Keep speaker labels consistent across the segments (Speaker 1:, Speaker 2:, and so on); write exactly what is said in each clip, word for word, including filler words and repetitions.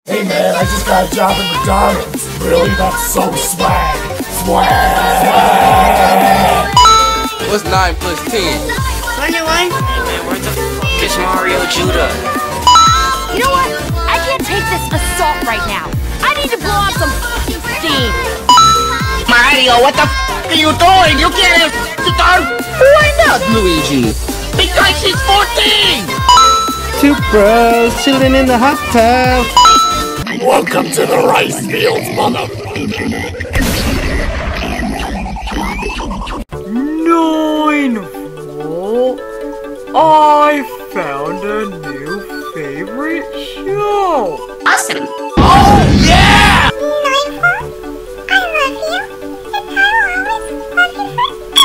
Speaker 1: Hey man, I just got a job at McDonald's. Really? That's so swag. Swag!
Speaker 2: What's nine plus ten?
Speaker 3: twenty-one.
Speaker 4: Hey man, where the fuck is Mario Judah?
Speaker 5: You know what? I can't take this assault right now. I need to blow off some steam.
Speaker 3: Mario, what the f are you doing? You can't start. Why not, Luigi? Because she's fourteen!
Speaker 6: Two bros chilling in the hot tub.
Speaker 1: Welcome to the rice fields, mother.
Speaker 7: Nine volt. I found a new favorite show.
Speaker 3: Awesome.
Speaker 1: Oh yeah!
Speaker 8: Nine volt, I love you, and I will always love you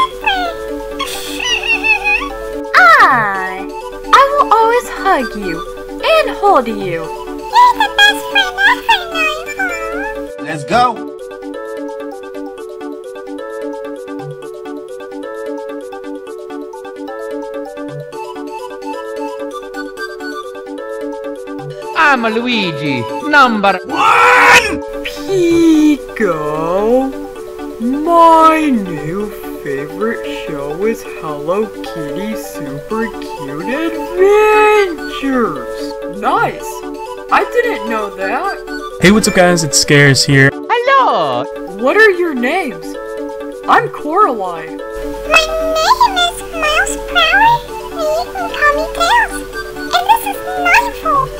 Speaker 8: forever.
Speaker 5: I, I will always hug you and hold you.
Speaker 8: You're the best friend ever, Nine volt.
Speaker 6: Let's go.
Speaker 9: I'm Luigi, number
Speaker 1: One!
Speaker 7: Pico. My new favorite show is Hello Kitty Super Cute Adventures. Nice. I didn't know that.
Speaker 10: Hey, what's up guys, it's Scares here.
Speaker 9: Hello!
Speaker 7: What are your names? I'm Coraline.
Speaker 8: My name is Miles Prower, and you can call me Tails. And this is Nine volt.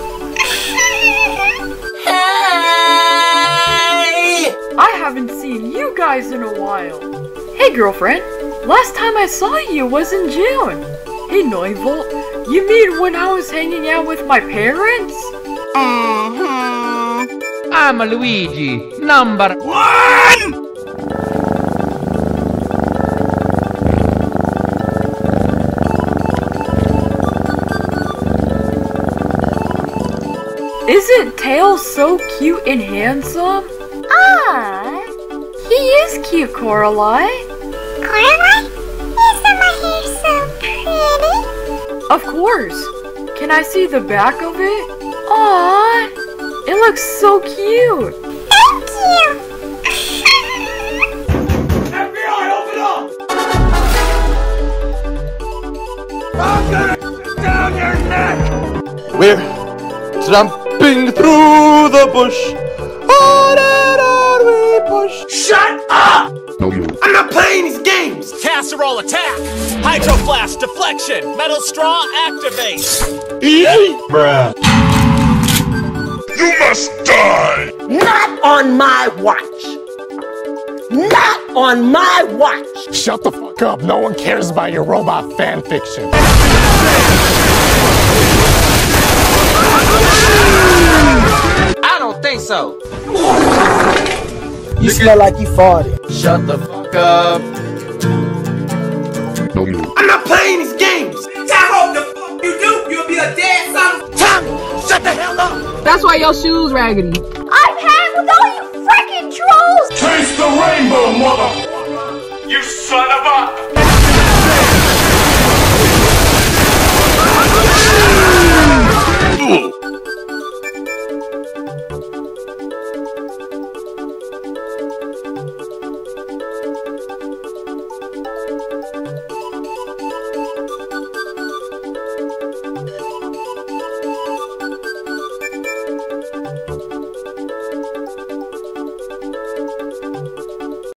Speaker 7: I haven't seen you guys in a while. Hey girlfriend, last time I saw you was in June. Hey Nine volt, you mean when I was hanging out with my parents?
Speaker 8: Uh-huh.
Speaker 9: I'm Luigi, number
Speaker 1: One!
Speaker 7: Isn't Tails so cute and handsome?
Speaker 5: Ah,
Speaker 7: He is cute, Coraline.
Speaker 8: Coraline? Isn't my hair so pretty?
Speaker 7: Of course. Can I see the back of it? Aww, it looks so cute.
Speaker 8: Thank you.
Speaker 1: F B I, open up! I'm gonna sit down your neck!
Speaker 2: We're tramping through the bush. On and on we push.
Speaker 1: Shut up!
Speaker 2: No, you.
Speaker 1: I'm not playing these games!
Speaker 11: Casserole attack! Hydro flash deflection! Metal straw activate!
Speaker 2: Bruh.
Speaker 1: You must die!
Speaker 3: Not on my watch. Not on my watch.
Speaker 1: Shut the fuck up. No one cares about your robot fan fiction.
Speaker 2: I don't think so.
Speaker 6: You smell like you farted.
Speaker 2: Shut the fuck up. No, you.
Speaker 1: I'm not playing these games!
Speaker 11: I hope the fuck you do! You'll be a dead son of
Speaker 1: Tommy, shut the hell up!
Speaker 12: That's why your shoes raggedy.
Speaker 5: I'm hanging with all you freaking trolls.
Speaker 1: Taste the rainbow, mother! You son of a...